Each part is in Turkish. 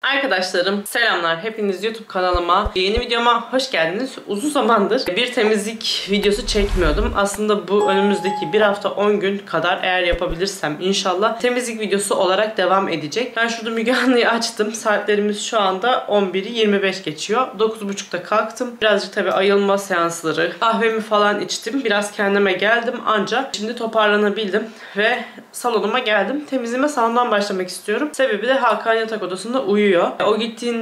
Arkadaşlarım selamlar. Hepiniz YouTube kanalıma, yeni videoma hoş geldiniz. Uzun zamandır bir temizlik videosu çekmiyordum. Aslında bu önümüzdeki bir hafta 10 gün kadar eğer yapabilirsem inşallah temizlik videosu olarak devam edecek. Ben şurada Müge Anlı'yı açtım. Saatlerimiz şu anda 11'i 25 geçiyor. 9.30'da kalktım. Birazcık tabii ayılma seansları, kahvemi falan içtim. Biraz kendime geldim ancak şimdi toparlanabildim ve salonuma geldim. Temizliğime salondan başlamak istiyorum. Sebebi de Hakan yatak odasında uyuyor. O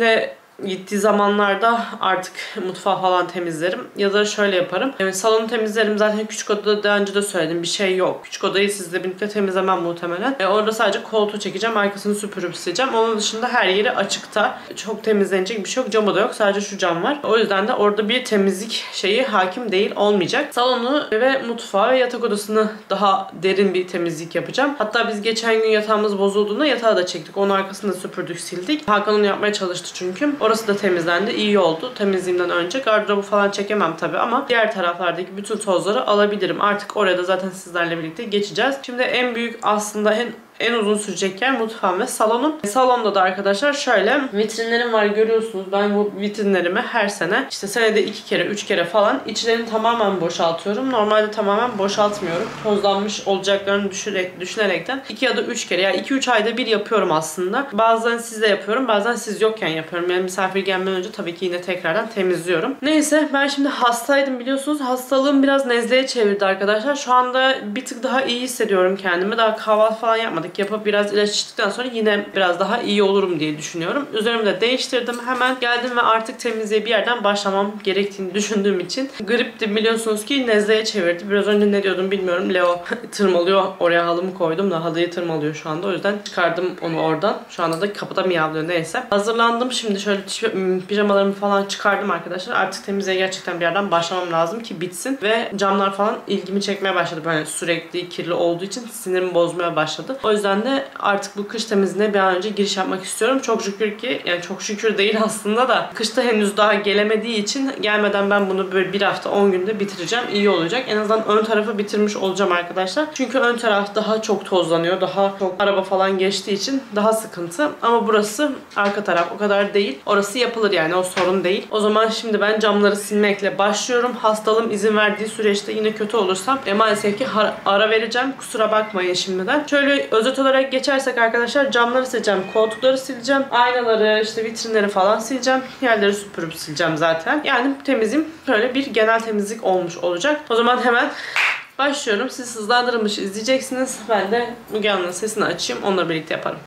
gittiği zamanlarda artık mutfağı falan temizlerim. Ya da şöyle yaparım. Evet, salonu temizlerim. Zaten küçük odada daha önce de söyledim. Bir şey yok. Küçük odayı sizle birlikte temizlemem muhtemelen. Orada sadece koltuğu çekeceğim. Arkasını süpürüp sileceğim. Onun dışında her yeri açıkta. Çok temizlenecek bir şey yok. Camı da yok. Sadece şu cam var. O yüzden de orada bir temizlik şeyi hakim değil olmayacak. Salonu ve mutfağı ve yatak odasını daha derin bir temizlik yapacağım. Hatta biz geçen gün yatağımız bozulduğunda yatağı da çektik. Onun arkasını da süpürdük, sildik. Hakan onu yapmaya çalıştı çünkü. Orası da temizlendi. İyi oldu. Temizliğimden önce gardırobu falan çekemem tabii ama diğer taraflardaki bütün tozları alabilirim. Artık oraya da zaten sizlerle birlikte geçeceğiz. Şimdi en büyük aslında en uzun sürecek yer mutfağım ve salonum. Salonda da arkadaşlar şöyle vitrinlerim var, görüyorsunuz. Ben bu vitrinlerimi her sene işte senede 2 kere 3 kere falan içlerini tamamen boşaltıyorum. Normalde tamamen boşaltmıyorum. Tozlanmış olacaklarını düşünerekten 2 ya da 3 kere yani 2-3 ayda bir yapıyorum aslında. Bazen sizle yapıyorum, bazen siz yokken yapıyorum. Yani misafir gelmeden önce tabii ki yine tekrardan temizliyorum. Neyse, ben şimdi hastaydım biliyorsunuz. Hastalığım biraz nezleye çevirdi arkadaşlar. Şu anda bir tık daha iyi hissediyorum kendimi. Daha kahvaltı falan yapmadım. Yapıp biraz ilaç içtikten sonra yine biraz daha iyi olurum diye düşünüyorum. Üzerimi de değiştirdim. Hemen geldim ve artık temizliğe bir yerden başlamam gerektiğini düşündüğüm için. Gripti biliyorsunuz ki, nezleye çevirdi. Biraz önce ne diyordum bilmiyorum. Leo tırmalıyor. Oraya halımı koydum da halıyı tırmalıyor şu anda. O yüzden çıkardım onu oradan. Şu anda da kapıda miyavlıyor, neyse. Hazırlandım. Şimdi şöyle pijamalarımı falan çıkardım arkadaşlar. Artık temizliğe gerçekten bir yerden başlamam lazım ki bitsin. Ve camlar falan ilgimi çekmeye başladı. Böyle sürekli kirli olduğu için sinirimi bozmaya başladı. O yüzden de artık bu kış temizliğine bir an önce giriş yapmak istiyorum. Çok şükür ki, yani çok şükür değil aslında da, kışta henüz daha gelemediği için gelmeden ben bunu böyle bir hafta 10 günde bitireceğim. İyi olacak. En azından ön tarafı bitirmiş olacağım arkadaşlar. Çünkü ön taraf daha çok tozlanıyor. Daha çok araba falan geçtiği için daha sıkıntı. Ama burası, arka taraf o kadar değil. Orası yapılır yani, o sorun değil. O zaman şimdi ben camları silmekle başlıyorum. Hastalığım izin verdiği süreçte yine kötü olursam maalesef ki ara vereceğim. Kusura bakmayın şimdiden. Şöyle özet olarak geçersek arkadaşlar, camları sileceğim, koltukları sileceğim, aynaları, işte vitrinleri falan sileceğim, yerleri süpürüp sileceğim zaten. Yani temizliğim böyle bir genel temizlik olmuş olacak. O zaman hemen başlıyorum. Siz hızlandırılmış izleyeceksiniz. Ben de Müge Anlı'nın sesini açayım, onunla birlikte yaparım.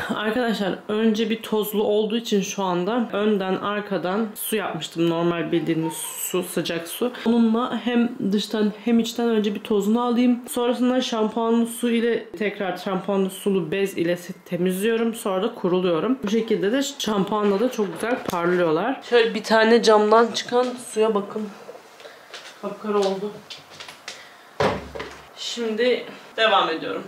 Arkadaşlar önce bir tozlu olduğu için şu anda önden arkadan su yapmıştım. Normal bildiğiniz su, sıcak su. Onunla hem dıştan hem içten önce bir tozunu alayım. Sonrasında şampuanlı su ile tekrar şampuanlı sulu bez ile temizliyorum. Sonra da kuruluyorum. Bu şekilde de şampuanla da çok güzel parlıyorlar. Şöyle bir tane camdan çıkan suya bakın. Kapkara oldu. Şimdi devam ediyorum.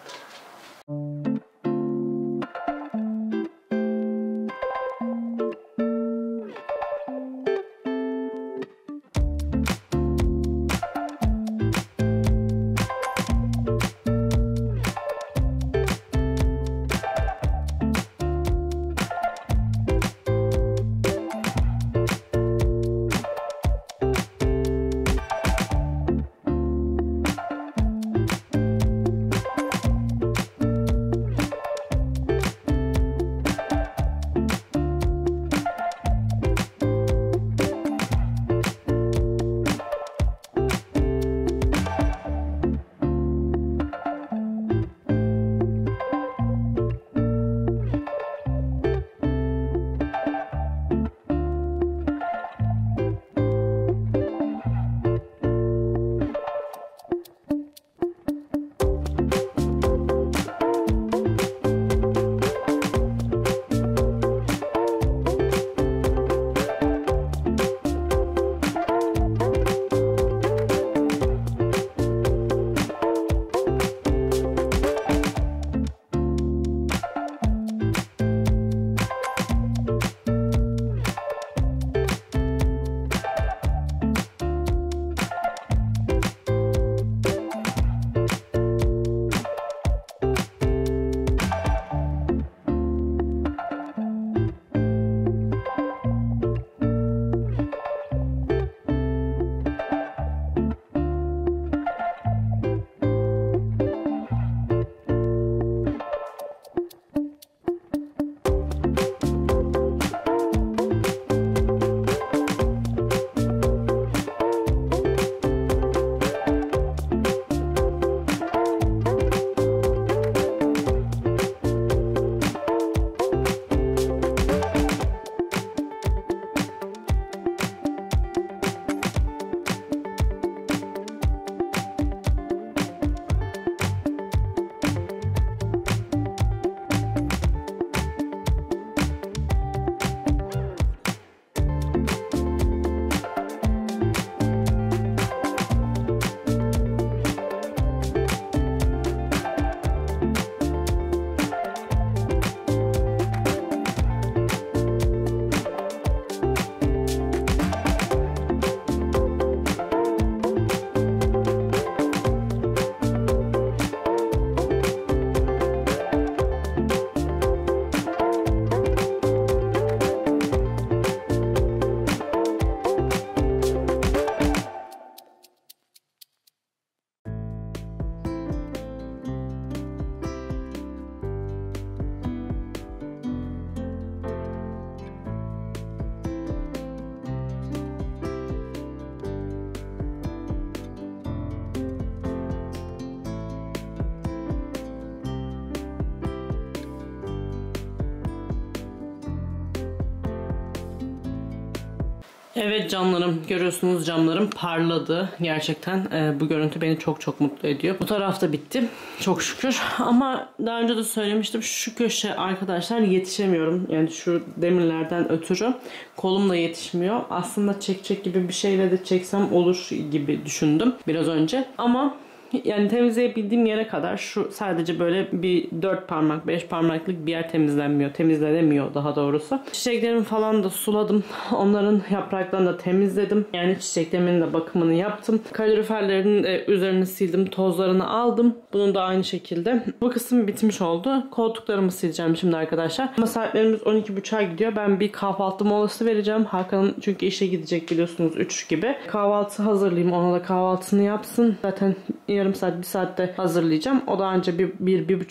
Evet canlarım, görüyorsunuz camlarım parladı. Gerçekten bu görüntü beni çok mutlu ediyor. Bu tarafta bitti. Çok şükür. Ama daha önce de söylemiştim. Şu köşe arkadaşlar yetişemiyorum. Yani şu demirlerden ötürü kolumla yetişmiyor. Aslında çekecek gibi bir şeyle de çeksem olur gibi düşündüm biraz önce. Ama yani temizleyebildiğim yere kadar şu sadece böyle bir 4 parmak 5 parmaklık bir yer temizlenemiyor daha doğrusu. Çiçeklerimi falan da suladım. Onların yapraklarını da temizledim. Yani çiçeklerimin de bakımını yaptım. Kaloriferlerin üzerini sildim. Tozlarını aldım. Bunun da aynı şekilde. Bu kısım bitmiş oldu. Koltuklarımı sileceğim şimdi arkadaşlar. Ama saatlerimiz 12.30'a gidiyor. Ben bir kahvaltı molası vereceğim. Hakan'ın çünkü işe gidecek biliyorsunuz 3 gibi. Kahvaltı hazırlayayım. Ona da kahvaltısını yapsın. Zaten yarım saat, bir saatte hazırlayacağım. O da anca bir buçuk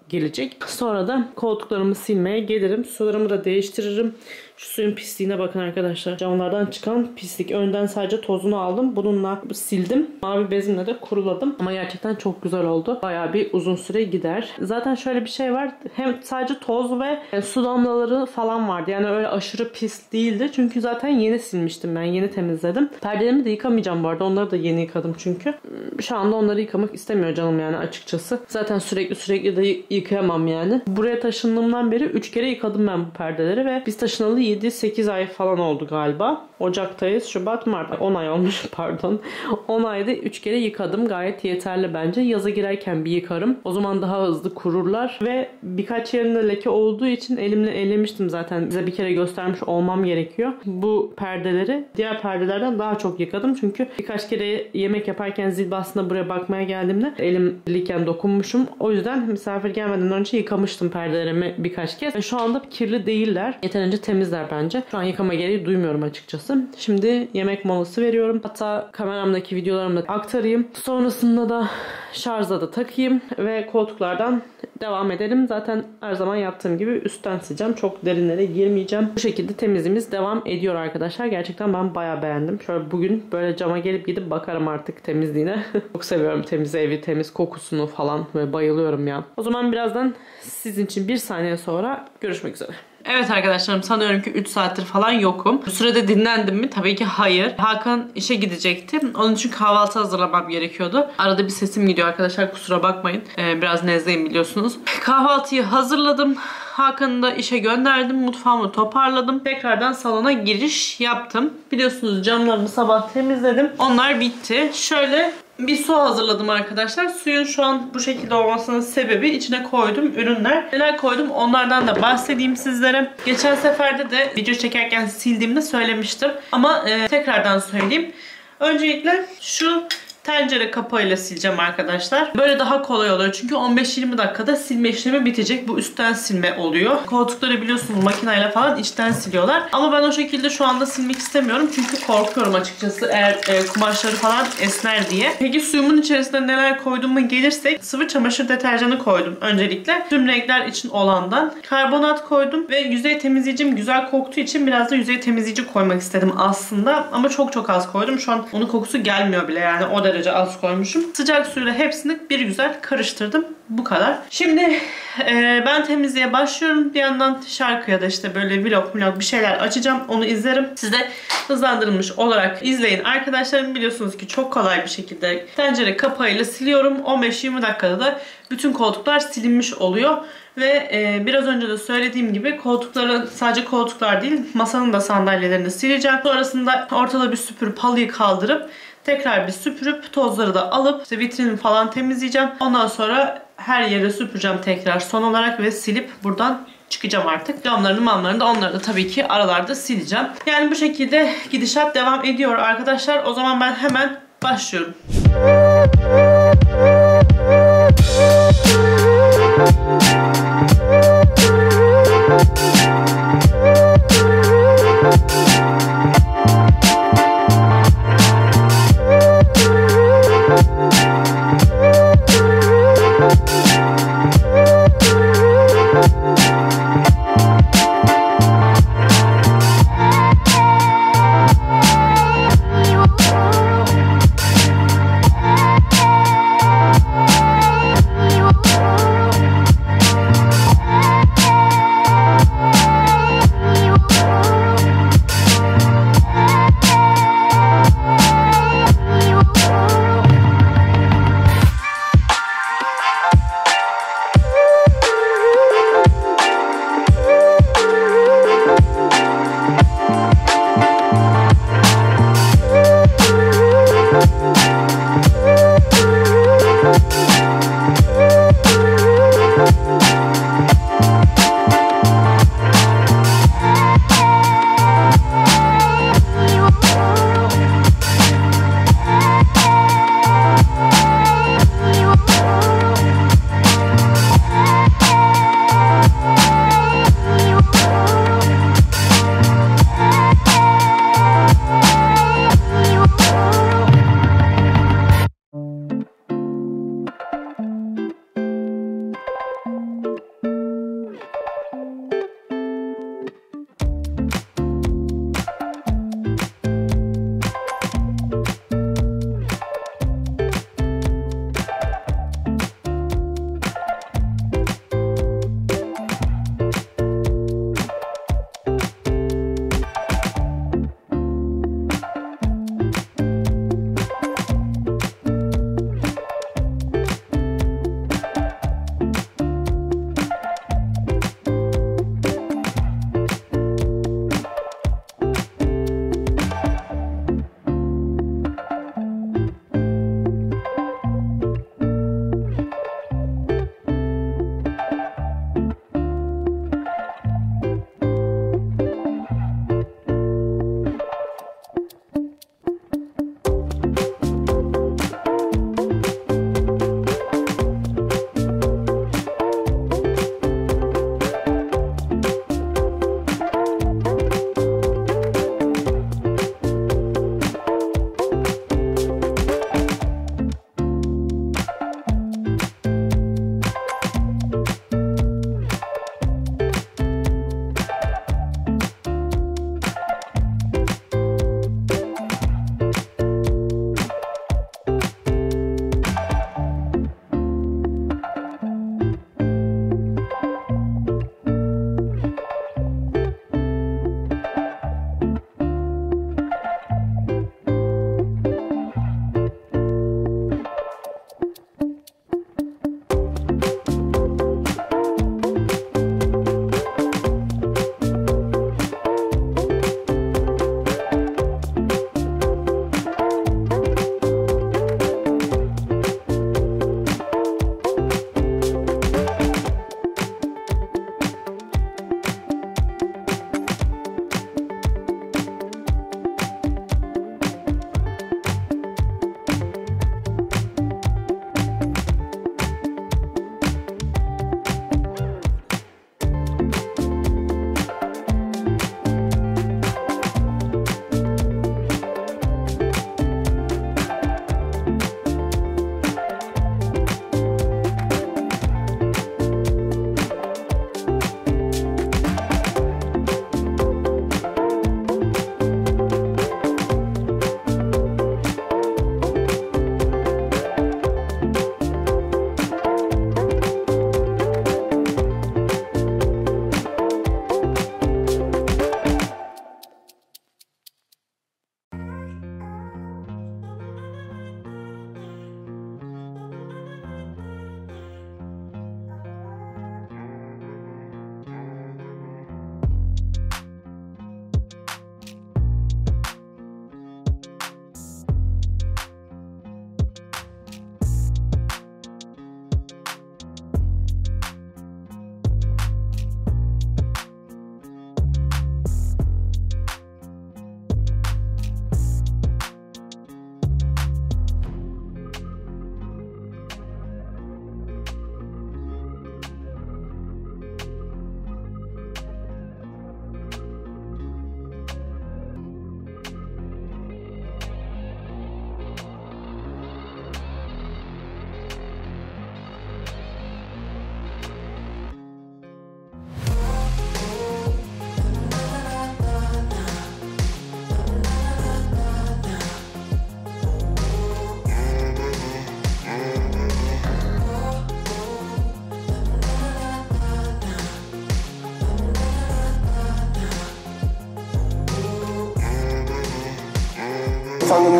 gelecek. Sonra da koltuklarımı silmeye gelirim. Sularımı da değiştiririm. Şu suyun pisliğine bakın arkadaşlar. Camlardan çıkan pislik. Önden sadece tozunu aldım. Bununla sildim. Mavi bezimle de kuruladım. Ama gerçekten çok güzel oldu. Bayağı bir uzun süre gider. Zaten şöyle bir şey var. Hem sadece toz ve su damlaları falan vardı. Yani öyle aşırı pis değildi. Çünkü zaten yeni silmiştim ben. Yeni temizledim. Perdelerimi de yıkamayacağım bu arada. Onları da yeni yıkadım çünkü. Şu anda onları yıkamak istemiyor canım yani açıkçası. Zaten sürekli de yıkayamam yani. Buraya taşındığımdan beri 3 kere yıkadım ben bu perdeleri ve biz taşınalı 7-8 ay falan oldu galiba. Ocaktayız. Şubat, Mart. 10 ay olmuş pardon. 10 ayda 3 kere yıkadım. Gayet yeterli bence. Yaza girerken bir yıkarım. O zaman daha hızlı kururlar ve birkaç yerinde leke olduğu için elimle elemiştim zaten. Size bir kere göstermiş olmam gerekiyor. Bu perdeleri diğer perdelerden daha çok yıkadım. Çünkü birkaç kere yemek yaparken zil bastığında buraya bakmaya geldiğimde elimliyken dokunmuşum. O yüzden misafir gelmeden önce yıkamıştım perdelerimi birkaç kez. Ve şu anda kirli değiller. Yeterince temizler bence. Şu an yıkama gereği duymuyorum açıkçası. Şimdi yemek molası veriyorum. Hatta kameramdaki videolarımı da aktarayım. Sonrasında da şarja da takayım ve koltuklardan devam edelim. Zaten her zaman yaptığım gibi üstten sileceğim. Çok derinlere girmeyeceğim. Bu şekilde temizliğimiz devam ediyor arkadaşlar. Gerçekten ben bayağı beğendim. Şöyle bugün böyle cama gelip gidip bakarım artık temizliğine. Çok seviyorum temiz evi, temiz kokusunu falan ve bayılıyorum ya. O zaman birazdan sizin için bir saniye sonra görüşmek üzere. Evet arkadaşlarım, sanıyorum ki 3 saattir falan yokum. Bu sürede dinlendim mi? Tabii ki hayır. Hakan işe gidecekti. Onun için kahvaltı hazırlamam gerekiyordu. Arada bir sesim gidiyor arkadaşlar, kusura bakmayın. Biraz nezleyim biliyorsunuz. Kahvaltıyı hazırladım. Hakan'ı da işe gönderdim. Mutfağımı toparladım. Tekrardan salona giriş yaptım. Biliyorsunuz camlarımı sabah temizledim. Onlar bitti. Şöyle bir su hazırladım arkadaşlar. Suyun şu an bu şekilde olmasının sebebi, içine koydum ürünler. Neler koydum onlardan da bahsedeyim sizlere. Geçen seferde de video çekerken sildiğimde söylemiştim. Ama tekrardan söyleyeyim. Öncelikle şu tencere kapağıyla sileceğim arkadaşlar. Böyle daha kolay oluyor. Çünkü 15-20 dakikada silme işlemi bitecek. Bu üstten silme oluyor. Koltukları biliyorsunuz makineyle falan içten siliyorlar. Ama ben o şekilde şu anda silmek istemiyorum. Çünkü korkuyorum açıkçası eğer kumaşları falan esner diye. Peki suyumun içerisinde neler koyduğuma gelirsek, sıvı çamaşır deterjanı koydum öncelikle. Tüm renkler için olandan. Karbonat koydum ve yüzey temizleyicim güzel koktuğu için biraz da yüzey temizleyici koymak istedim aslında. Ama çok az koydum. Şu an onun kokusu gelmiyor bile yani, o derece az koymuşum. Sıcak suyla hepsini bir güzel karıştırdım. Bu kadar. Şimdi ben temizliğe başlıyorum. Bir yandan şarkı ya da işte böyle vlog bir şeyler açacağım. Onu izlerim. Siz de hızlandırılmış olarak izleyin. Arkadaşlarım, biliyorsunuz ki çok kolay bir şekilde tencere kapağıyla siliyorum. 15-20 dakikada da bütün koltuklar silinmiş oluyor. Ve biraz önce de söylediğim gibi koltukları, sadece koltuklar değil masanın da sandalyelerini sileceğim. Sonrasında ortada bir süpürüp halıyı kaldırıp tekrar bir süpürüp tozları da alıp işte vitrini falan temizleyeceğim. Ondan sonra her yeri süpüreceğim tekrar son olarak ve silip buradan çıkacağım artık. Camlarını da onları da tabii ki aralarda sileceğim. Yani bu şekilde gidişat devam ediyor arkadaşlar. O zaman ben hemen başlıyorum.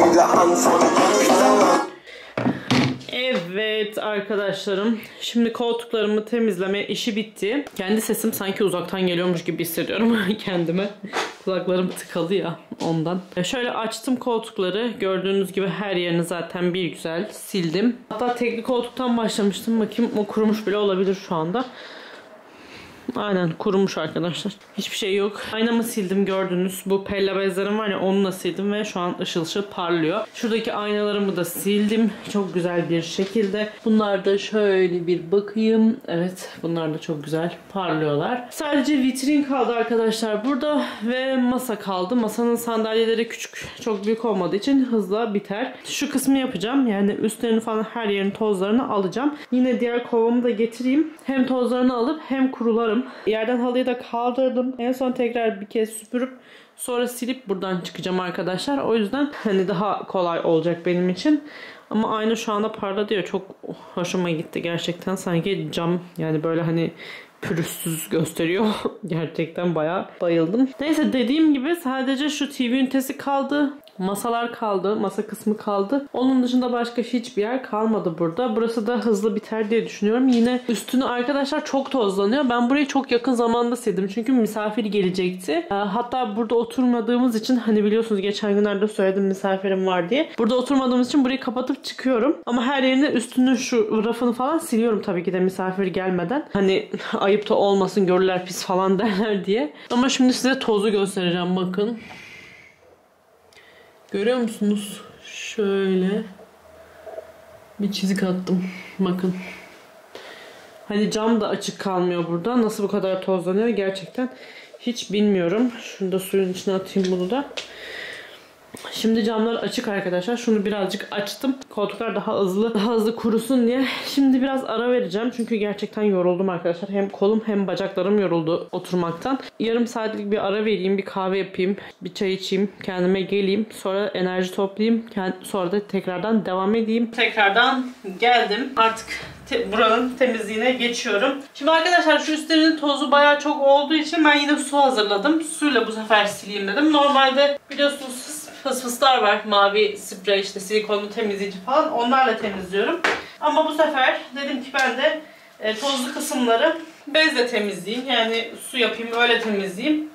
Evet arkadaşlarım, şimdi koltuklarımı temizleme işi bitti. Kendi sesim sanki uzaktan geliyormuş gibi hissediyorum kendime. Kulaklarım tıkalı ya, ondan. Şöyle açtım koltukları. Gördüğünüz gibi her yerini zaten bir güzel sildim. Hatta tekli koltuktan başlamıştım. Bakayım, o kurumuş bile olabilir şu anda. Aynen kurumuş arkadaşlar. Hiçbir şey yok. Aynamı sildim, gördünüz. Bu pella bezlerim var ya, onunla sildim ve şu an ışıl ışıl parlıyor. Şuradaki aynalarımı da sildim. Çok güzel bir şekilde. Bunlar da şöyle bir bakayım. Evet, bunlar da çok güzel parlıyorlar. Sadece vitrin kaldı arkadaşlar burada ve masa kaldı. Masanın sandalyeleri küçük, çok büyük olmadığı için hızla biter. Şu kısmı yapacağım. Yani üstlerini falan, her yerin tozlarını alacağım. Yine diğer kovamı da getireyim. Hem tozlarını alıp hem kurularım. Yerden halıyı da kaldırdım. En son tekrar bir kez süpürüp sonra silip buradan çıkacağım arkadaşlar. O yüzden hani daha kolay olacak benim için. Ama aynı şu anda parladı ya, çok hoşuma gitti gerçekten. Sanki cam, yani böyle hani pürüzsüz gösteriyor. Gerçekten bayağı bayıldım. Neyse, dediğim gibi sadece şu TV ünitesi kaldı. Masalar kaldı. Masa kısmı kaldı. Onun dışında başka hiçbir yer kalmadı burada. Burası da hızlı biter diye düşünüyorum. Yine üstünü arkadaşlar çok tozlanıyor. Ben burayı çok yakın zamanda sildim. Çünkü misafir gelecekti. Hatta burada oturmadığımız için, hani biliyorsunuz geçen günlerde söyledim misafirim var diye. Burada oturmadığımız için burayı kapatıp çıkıyorum. Ama her yerine üstünü, şu rafını falan siliyorum tabii ki de misafir gelmeden. Hani ayıp da olmasın, görürler pis falan derler diye. Ama şimdi size tozu göstereceğim, bakın. Görüyor musunuz? Şöyle bir çizik attım. Bakın. Hani cam da açık kalmıyor burada. Nasıl bu kadar tozlanıyor gerçekten hiç bilmiyorum. Şunu da suyun içine atayım, bunu da. Şimdi camlar açık arkadaşlar. Şunu birazcık açtım. Koltuklar daha hızlı kurusun diye. Şimdi biraz ara vereceğim. Çünkü gerçekten yoruldum arkadaşlar. Hem kolum hem bacaklarım yoruldu oturmaktan. Yarım saatlik bir ara vereyim. Bir kahve yapayım. Bir çay içeyim. Kendime geleyim. Sonra enerji toplayayım. Sonra da tekrardan devam edeyim. Tekrardan geldim. Artık buranın temizliğine geçiyorum. Şimdi arkadaşlar şu üstlerinin tozu bayağı çok olduğu için ben yine su hazırladım. Suyla bu sefer sileyim dedim. Normalde biliyorsunuz fısfıslar var. Mavi sprey, işte silikonlu temizleyici falan, onlarla temizliyorum. Ama bu sefer dedim ki ben de tozlu kısımları bezle temizleyeyim. Yani su yapayım, öyle temizleyeyim.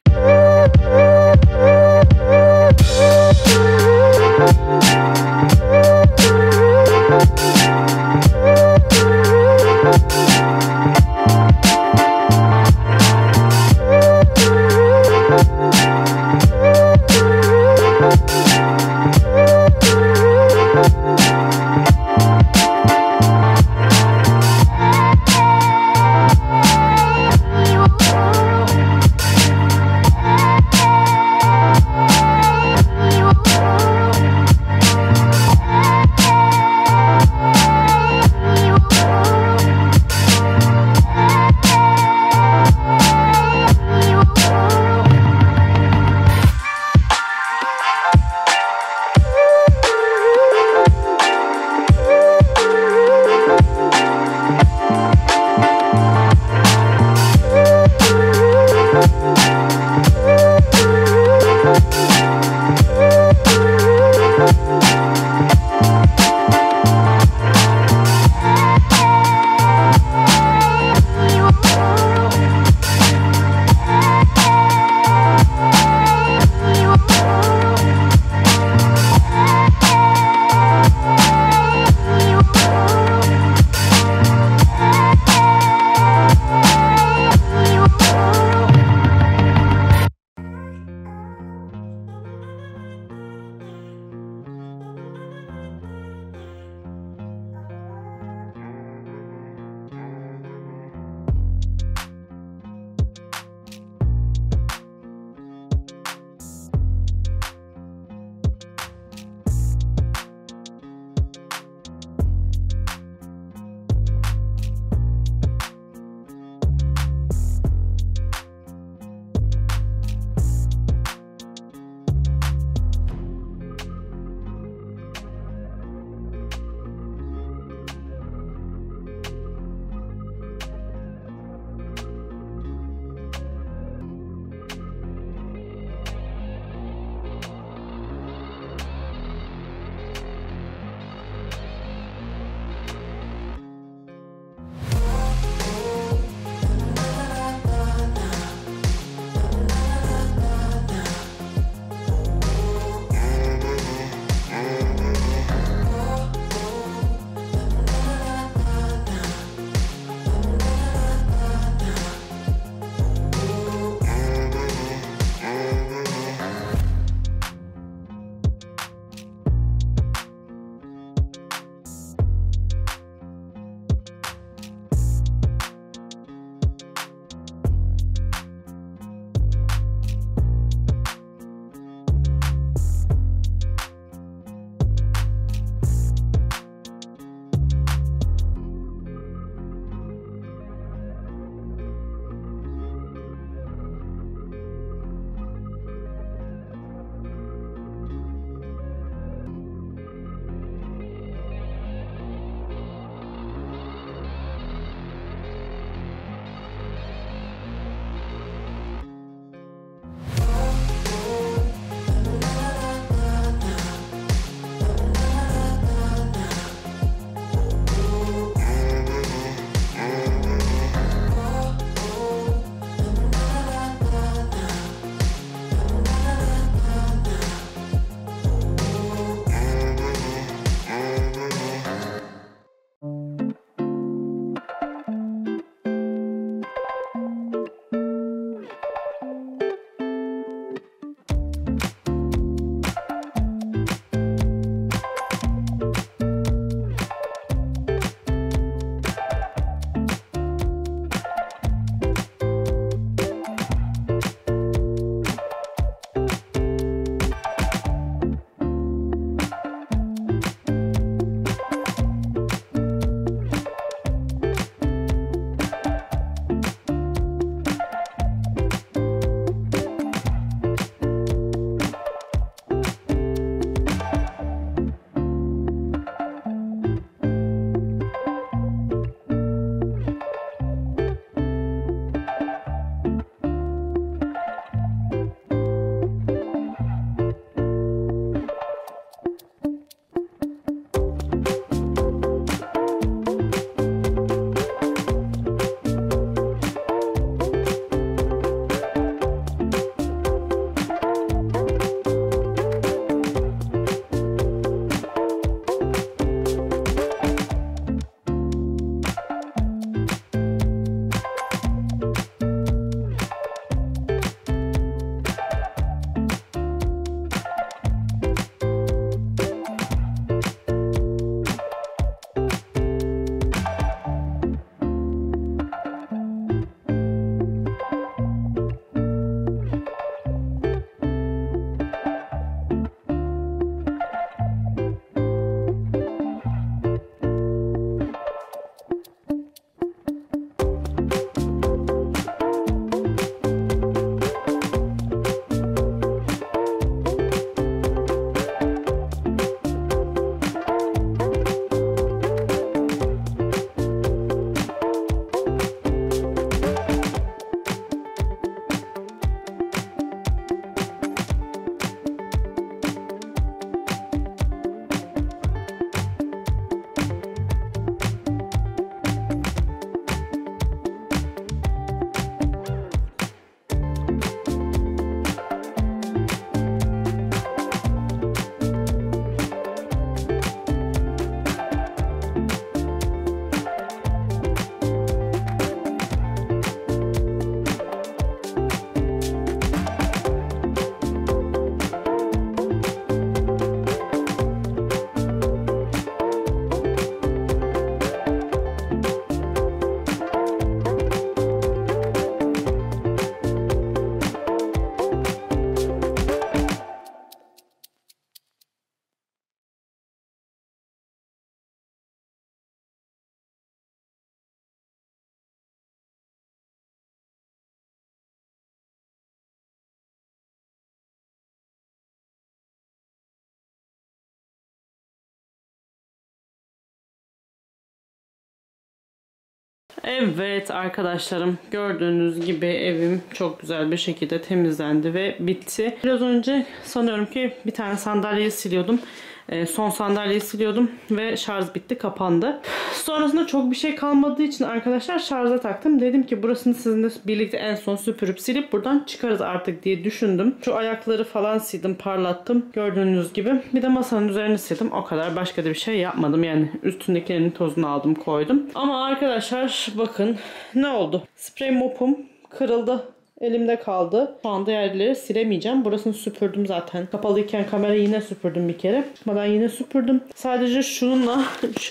Evet arkadaşlarım, gördüğünüz gibi evim çok güzel bir şekilde temizlendi ve bitti. Biraz önce sanıyorum ki bir tane sandalyeyi siliyordum. Son sandalyeyi siliyordum ve şarj bitti, kapandı. Sonrasında çok bir şey kalmadığı için arkadaşlar şarja taktım. Dedim ki burasını sizinle birlikte en son süpürüp silip buradan çıkarız artık diye düşündüm. Şu ayakları falan sildim, parlattım. Gördüğünüz gibi. Bir de masanın üzerini sildim. O kadar, başka da bir şey yapmadım. Yani üstündekilerin tozunu aldım, koydum. Ama arkadaşlar bakın ne oldu. Sprey mopum kırıldı. Elimde kaldı. Şu anda yerleri silemeyeceğim. Burasını süpürdüm zaten. Kapalıyken kamerayı yine süpürdüm bir kere. Ben yine süpürdüm. Sadece şununla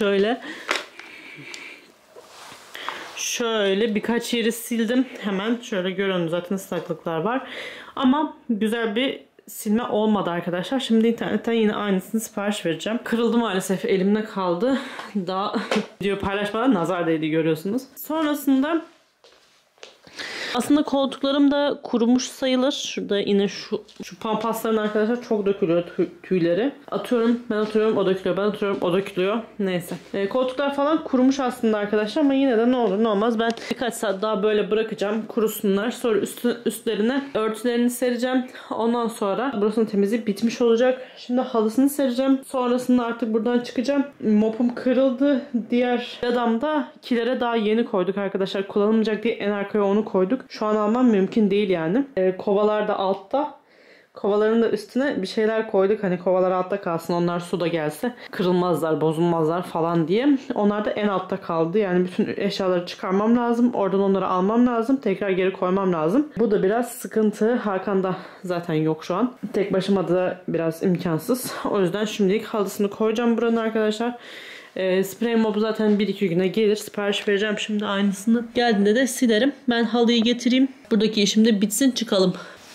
şöyle birkaç yeri sildim. Hemen şöyle görün, zaten ıslaklıklar var. Ama güzel bir silme olmadı arkadaşlar. Şimdi internetten yine aynısını sipariş vereceğim. Kırıldı maalesef, elimde kaldı. Daha video paylaşmadan nazar değdi, görüyorsunuz. Sonrasında aslında koltuklarım da kurumuş sayılır. Şurada yine şu pampasların arkadaşlar çok dökülüyor tüyleri. Atıyorum, ben atıyorum, o dökülüyor. Ben atıyorum, o dökülüyor. Neyse. Koltuklar falan kurumuş aslında arkadaşlar ama yine de ne olur ne olmaz. Ben birkaç saat daha böyle bırakacağım. Kurusunlar. Sonra üstlerine örtülerini sereceğim. Ondan sonra burasının temizliği bitmiş olacak. Şimdi halısını sereceğim. Sonrasında artık buradan çıkacağım. Mopum kırıldı. Diğer adamda kilere daha yeni koyduk arkadaşlar. Kullanılmayacak diye en arkaya onu koyduk. Şu an almam mümkün değil yani. Kovalar da altta. Kovaların da üstüne bir şeyler koyduk. Hani kovalar altta kalsın, onlar suda gelse kırılmazlar, bozulmazlar falan diye. Onlar da en altta kaldı. Yani bütün eşyaları çıkarmam lazım. Oradan onları almam lazım. Tekrar geri koymam lazım. Bu da biraz sıkıntı. Hakan da zaten yok şu an. Tek başıma da biraz imkansız. O yüzden şimdilik halısını koyacağım buranın arkadaşlar. Sprey mop zaten 1-2 güne gelir. Sipariş vereceğim şimdi aynısını. Geldiğinde de silerim. Ben halıyı getireyim. Buradaki işim de bitsin, çıkalım.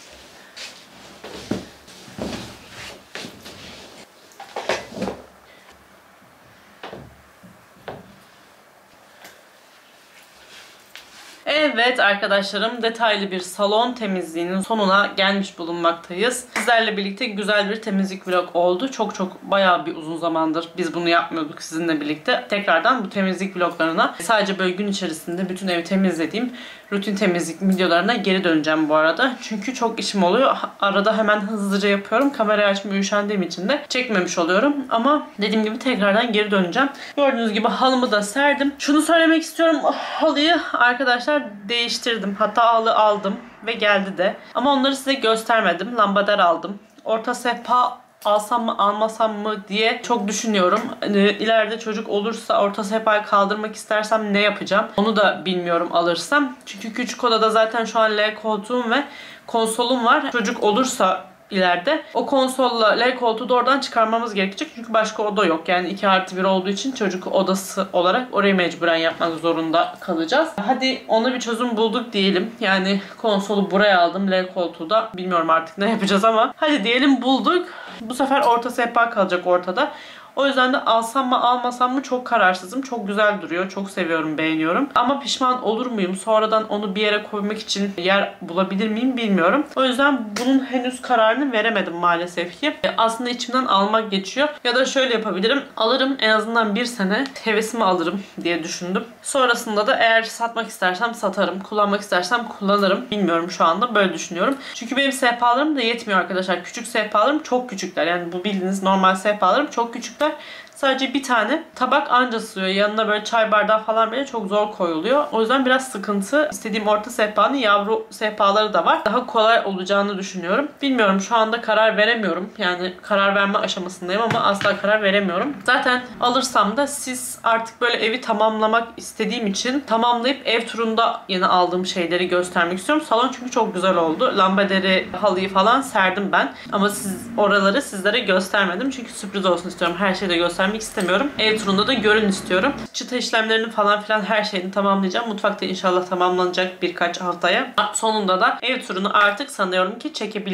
Evet arkadaşlarım, detaylı bir salon temizliğinin sonuna gelmiş bulunmaktayız. Sizlerle birlikte güzel bir temizlik vlog oldu. Çok bayağı bir uzun zamandır biz bunu yapmıyorduk sizinle birlikte. Tekrardan bu temizlik vloglarına, sadece böyle gün içerisinde bütün evi temizlediğim rutin temizlik videolarına geri döneceğim bu arada. Çünkü çok işim oluyor. Arada hemen hızlıca yapıyorum. Kamerayı açmaya üşendiğim için de çekmemiş oluyorum. Ama dediğim gibi tekrardan geri döneceğim. Gördüğünüz gibi halımı da serdim. Şunu söylemek istiyorum. Halıyı arkadaşlar değiştirdim. Hatta halı aldım ve geldi de. Ama onları size göstermedim. Lambader aldım. Orta sehpa alsam mı almasam mı diye çok düşünüyorum. İleride çocuk olursa orta sehpayı kaldırmak istersem ne yapacağım? Onu da bilmiyorum alırsam. Çünkü küçük odada zaten şu an L koltuğum ve konsolum var. Çocuk olursa ileride o konsolla L koltuğu da oradan çıkarmamız gerekecek. Çünkü başka oda yok. Yani 2+1 olduğu için çocuk odası olarak orayı mecburen yapmak zorunda kalacağız. Hadi ona bir çözüm bulduk diyelim. Yani konsolu buraya aldım. L koltuğu da bilmiyorum artık ne yapacağız ama hadi diyelim bulduk. Bu sefer orta sehpa kalacak ortada. O yüzden de alsam mı almasam mı çok kararsızım. Çok güzel duruyor. Çok seviyorum, beğeniyorum. Ama pişman olur muyum? Sonradan onu bir yere koymak için yer bulabilir miyim bilmiyorum. O yüzden bunun henüz kararını veremedim maalesef ki. Aslında içimden almak geçiyor. Ya da şöyle yapabilirim. Alırım, en azından bir sene hevesimi alırım diye düşündüm. Sonrasında da eğer satmak istersem satarım. Kullanmak istersem kullanırım. Bilmiyorum, şu anda böyle düşünüyorum. Çünkü benim sehpalarım da yetmiyor arkadaşlar. Küçük sehpalarım çok küçükler. Yani bu bildiğiniz normal sehpalarım çok küçükler. Sadece bir tane tabak anca sığıyor. Yanına böyle çay bardağı falan bile çok zor koyuluyor. O yüzden biraz sıkıntı. İstediğim orta sehpanın yavru sehpaları da var. Daha kolay olacağını düşünüyorum. Bilmiyorum, şu anda karar veremiyorum. Yani karar verme aşamasındayım ama asla karar veremiyorum. Zaten alırsam da siz artık böyle evi tamamlamak istediğim için tamamlayıp ev turunda yeni aldığım şeyleri göstermek istiyorum. Salon çünkü çok güzel oldu. Lambaderi, halıyı falan serdim ben. Ama oraları sizlere göstermedim. Çünkü sürpriz olsun istiyorum. Her şeyi de göstermek istemiyorum. Ev turunda da görün istiyorum. Çıta işlemlerini falan filan her şeyini tamamlayacağım. Mutfakta inşallah tamamlanacak birkaç haftaya. Sonunda da ev turunu artık sanıyorum ki çekebileceğim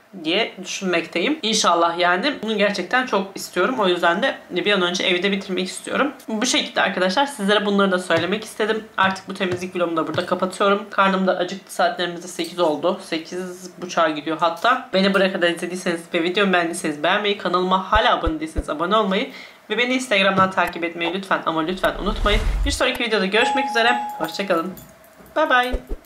diye düşünmekteyim. İnşallah yani. Bunu gerçekten çok istiyorum. O yüzden de bir an önce evde bitirmek istiyorum. Bu şekilde arkadaşlar sizlere bunları da söylemek istedim. Artık bu temizlik vlogumu da burada kapatıyorum. Karnım da acıktı. Saatlerimiz de 8 oldu. 8.30'a gidiyor hatta. Beni buraya kadar izlediyseniz ve videomu beğendiyseniz beğenmeyi, kanalıma hala abone değilseniz abone olmayı ve beni Instagram'dan takip etmeyi lütfen ama lütfen unutmayın. Bir sonraki videoda görüşmek üzere. Hoşçakalın. Bye bye.